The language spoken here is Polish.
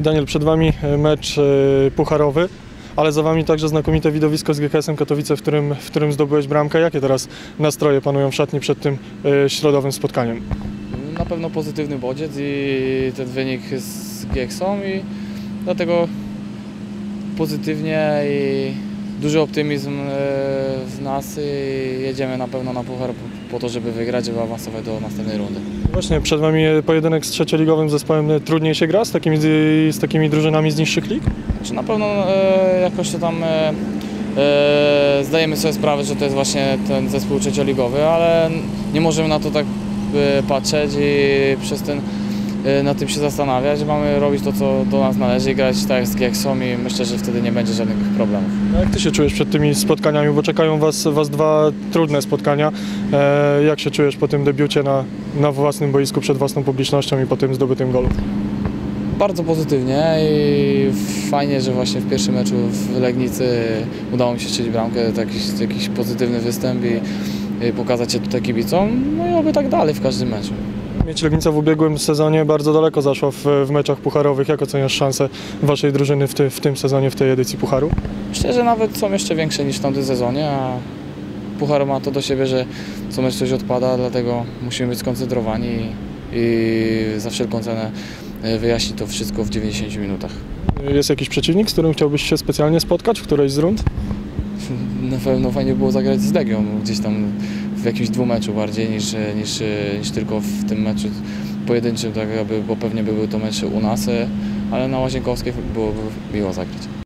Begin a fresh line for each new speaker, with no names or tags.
Daniel, przed Wami mecz pucharowy, ale za Wami także znakomite widowisko z GKS-em Katowice, w którym zdobyłeś bramkę. Jakie teraz nastroje panują w szatni przed tym środowym spotkaniem?
Na pewno pozytywny bodziec i ten wynik z GKS-em i dlatego pozytywnie i duży optymizm w nas i jedziemy na pewno na puchar po to, żeby wygrać, żeby awansować do następnej rundy.
Właśnie, przed Wami pojedynek z trzecioligowym zespołem. Trudniej się gra z takimi drużynami z niższych lig?
Czy na pewno jakoś to tam zdajemy sobie sprawę, że to jest właśnie ten zespół trzecioligowy, ale nie możemy na to tak patrzeć i nad tym się zastanawiać. Mamy robić to, co do nas należy i grać tak jak z GKS-em i myślę, że wtedy nie będzie żadnych problemów.
Jak Ty się czujesz przed tymi spotkaniami, bo czekają Was dwa trudne spotkania. Jak się czujesz po tym debiucie na własnym boisku, przed własną publicznością i po tym zdobytym golu?
Bardzo pozytywnie i fajnie, że właśnie w pierwszym meczu w Legnicy udało mi się strzelić bramkę, to jakiś pozytywny występ i pokazać się tutaj kibicom, no i oby tak dalej w każdym meczu.
Miedź Legnica w ubiegłym sezonie bardzo daleko zaszła w meczach pucharowych. Jak oceniasz szanse Waszej drużyny w tym sezonie, w tej edycji pucharu?
Myślę, że nawet są jeszcze większe niż w tamtym sezonie, a puchar ma to do siebie, że co mecz coś odpada, dlatego musimy być skoncentrowani i za wszelką cenę wyjaśnić to wszystko w 90 minutach.
Jest jakiś przeciwnik, z którym chciałbyś się specjalnie spotkać w którejś z rund?
Na pewno fajnie było zagrać z Legią, gdzieś tam w jakimś dwumeczu bardziej niż tylko w tym meczu pojedynczym, tak jakby, bo pewnie by był to mecz u nas, ale na Łazienkowskiej byłoby miło zagrać.